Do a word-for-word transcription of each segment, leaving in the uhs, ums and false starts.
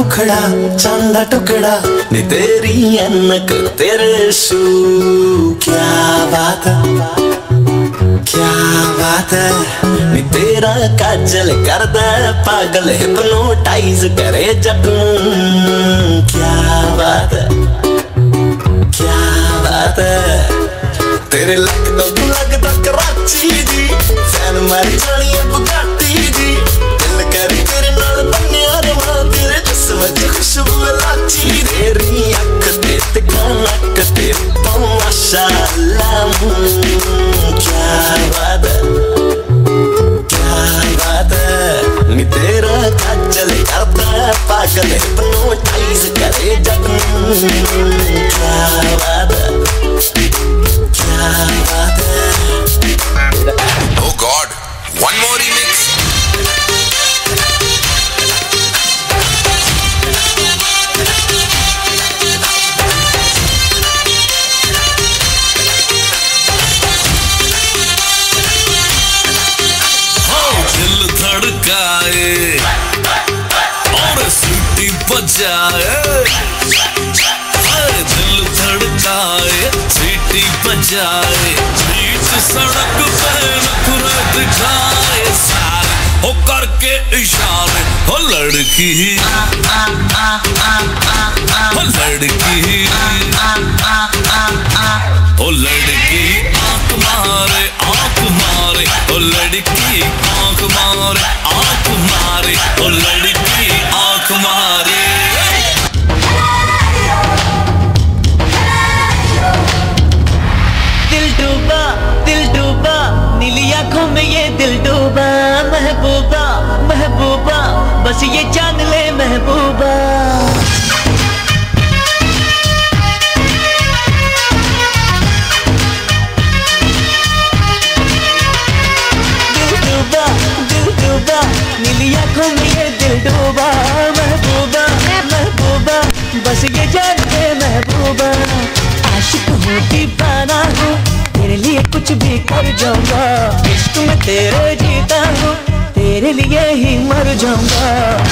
मुखड़ा चांदा टुकड़ा नी तेरी अनक तेरे शू क्या बात है क्या बात है नी तेरा काजल कर दे पागल हिप्नोटाइज करे जब क्या बात है क्या बात है तेरे लग तो लगदा कराची दी फैन मारी जानी है बुगाटी दी दिल करे तेरे नाल बन्ने अरमां तेरे जिस्म च खुशबू लाची तेरी अख ते ते कनक ते तो माशाअल्लाह क्या बात है क्या बात है नी तेरा काजल करदा पागल हिप्नोटाइज करे जब क्या बात है Oh God, one more remix. हाँ दिल धड़काए और सीटी बजाए दिल धड़काए सीटी बजाए बीच सड़क पे नखरे दिखाए सारे हो करके इशारे हो लड़की हो लड़की हो लड़की आंख मारे आंख मारे हो लड़की आंख मारे आंख मारे हो लड़की आंख मारे दिल डूबा नीली आंखों में ये दिल डूबा महबूबा महबूबा बस ये जान ले महबूबा दिल डूबा दिल डूबा नीली आंखों में ये दिल डूबा महबूबा महबूबा बस ये जान ले महबूबा आशिक हूँ दीवाना हूँ तेरे लिए कुछ भी कर जाऊंगा इश्क में तेरे जीता हूँ तेरे लिए ही मर जाऊंगा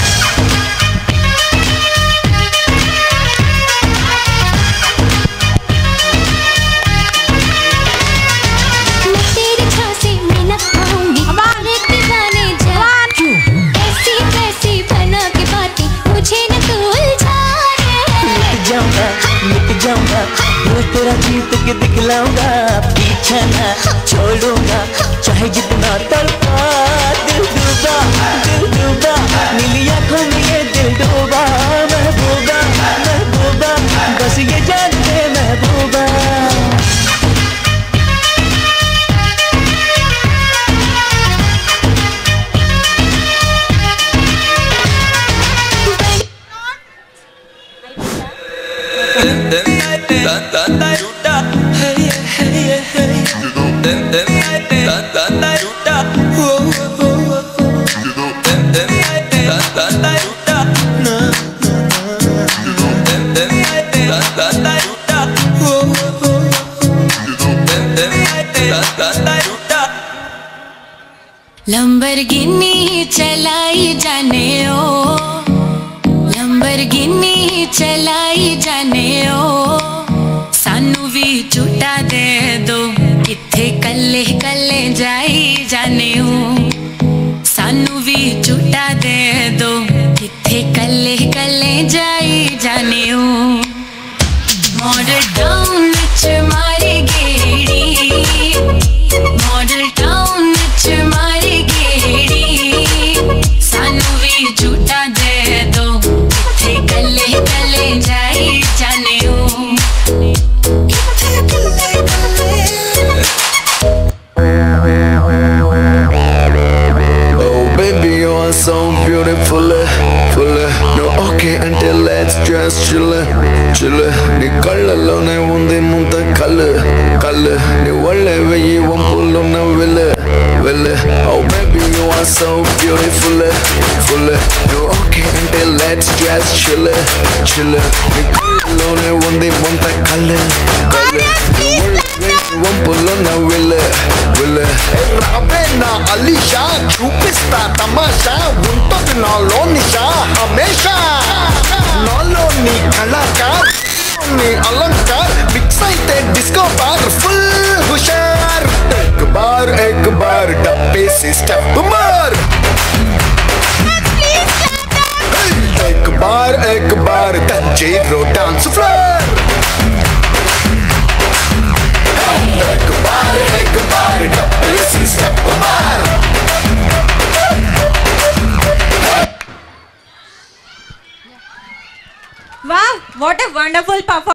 मैं तेरे छाँव से मैं न आऊंगी हमारे दीवाने जान ऐसी वैसी बना के बातें मुझे न तू उलझाने मिट जाऊंगा मिट जाऊंगा मैं तेरा जीत के दिखलाऊंगा पीछा ना छोड़ूंगा चाहे जितना तड़पा दिल डूबा दिल डूबा नीली आंखों में ये दिल डूबा महबूबा महबूबा बस ये जान ले महबूबा लंबरगिनी चलाई जाने ओ लंबरगिनी चलाई जाने ओ सानू भी झूठा दे दो किथे कल्ले कल्ले जाई जाने ओ सानू भी झूठा दे दो किथे कल्ले कल्ले जाई जाने ओ मॉडल टाउन च मारे गेड़ी मॉडल टाउन च मारे गेड़ी सानू भी झूठा दे दो किथे कल्ले कल्ले जाई जाने ओ so beautiful, full. No okay until let's just chill, chill. Ni kallalo ne undi munta kalle, kalle. Ni walle veyi wampullo na ville, ville. Oh baby you are so beautiful, full. No okay until let's just chill, chill. Ni kallalo ne undi munta kalle, kalle. Ni walle veyi wampullo na ville, ville. Ravena Alisha, chupista tamasha. Unto dinalo nisha hamesha నీ కళాకార్ నీ అలంకార్ mix అయితే disco bar full హుషార్ ఎక్ బార్ ఎక్ bar డబ్బేసి step మార్ एक बार एक बार तंजीरो डांस फ्लोर एक बार एक बार डब्बेसी स्टेप मार Wow, what a wonderful performance.